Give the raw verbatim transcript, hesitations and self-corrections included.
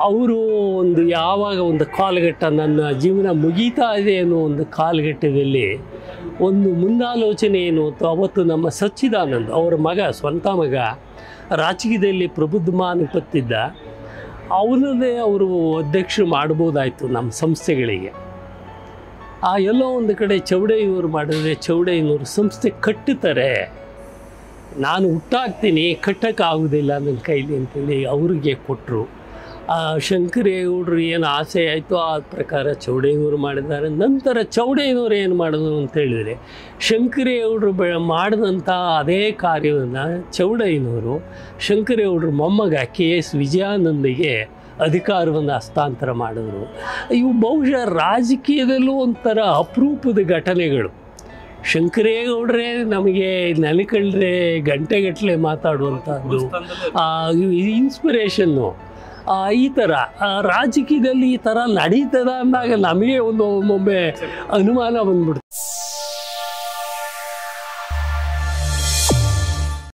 ಅವರು ಒಂದು ಯಾವಾಗ ಒಂದು ಕಾಲಘಟ್ಟ ನನ್ನ ಜೀವನ ಮುಗೀತಾ ಇದೆ ಅನ್ನೋ ಒಂದು ಕಾಲಘಟ್ಟದಲ್ಲಿ ಒಂದು ಮುಂದಾಲೋಚನೆ ಏನು ಅಂತ ಅವತ್ತು ನಮ್ಮ ಸಚ್ಚಿದಾನಂದ್ ಅವರ ಮಗ ಸ್ವಂತ ಮಗ ರಾಜಕೀಯದಲ್ಲಿ ಪ್ರಬುದ್ಧಮಾನ ಪತ್ತಿದ್ದ ಅವನನ್ನೇ ಅವರು ಅಧ್ಯಕ್ಷರು ಮಾಡ್ಬೋದಾಯಿತು ನಮ್ಮ ಸಂಸ್ಥೆಗಳಿಗೆ. ಆ ಎಲ್ಲೋ ಒಂದು ಕಡೆ ಚೌಡಯ್ಯನವರು ಮಾಡಿದ್ರೆ ಚೌಡಯ್ಯನವರು ಸಂಸ್ಥೆ ಕಟ್ಟುತ್ತಾರೆ, ನಾನು ಹುಟ್ಟಾಕ್ತೀನಿ ಕಟ್ಟೋಕ್ಕಾಗೋದಿಲ್ಲ ನನ್ನ ಕೈಲಿ ಅಂತೇಳಿ ಅವ್ರಿಗೆ ಕೊಟ್ಟರು. ಆ ಶಂಕರೇಗೌಡರು ಏನು ಆಸೆ ಆಯಿತು ಆ ಪ್ರಕಾರ ಚೌಡಯ್ಯನವರು ಮಾಡಿದ್ದಾರೆ. ನಂತರ ಚೌಡಯ್ಯನವರು ಏನು ಮಾಡಿದ್ರು ಅಂತ ಹೇಳಿದರೆ ಶಂಕರೇಗೌಡರು ಬೆ ಮಾಡಿದಂಥ ಅದೇ ಕಾರ್ಯವನ್ನು ಚೌಡಯ್ಯನವರು ಶಂಕರೇಗೌಡರ ಮೊಮ್ಮಗ ಕೆ ಎಸ್ ವಿಜಯಾನಂದಿಗೆ ಅಧಿಕಾರವನ್ನು ಹಸ್ತಾಂತರ ಮಾಡಿದ್ರು. ಇವು ಬಹುಶಃ ರಾಜಕೀಯದಲ್ಲೂ ಒಂಥರ ಅಪರೂಪದ ಘಟನೆಗಳು. ಶಂಕರೇಗೌಡರೇ ನಮಗೆ ನೆನಕಂಡ್ರೆ ಗಂಟೆಗಟ್ಟಲೆ ಮಾತಾಡುವಂಥದ್ದು ಇನ್ಸ್ಪಿರೇಷನ್ನು. ಈ ಥರ ರಾಜಕೀಯದಲ್ಲಿ ಈ ಥರ ನಡೀತದ ಅಂದಾಗ ನಮಗೆ ಒಂದು ಒಮ್ಮೊಮ್ಮೆ ಅನುಮಾನ ಬಂದ್ಬಿಡ್ತು.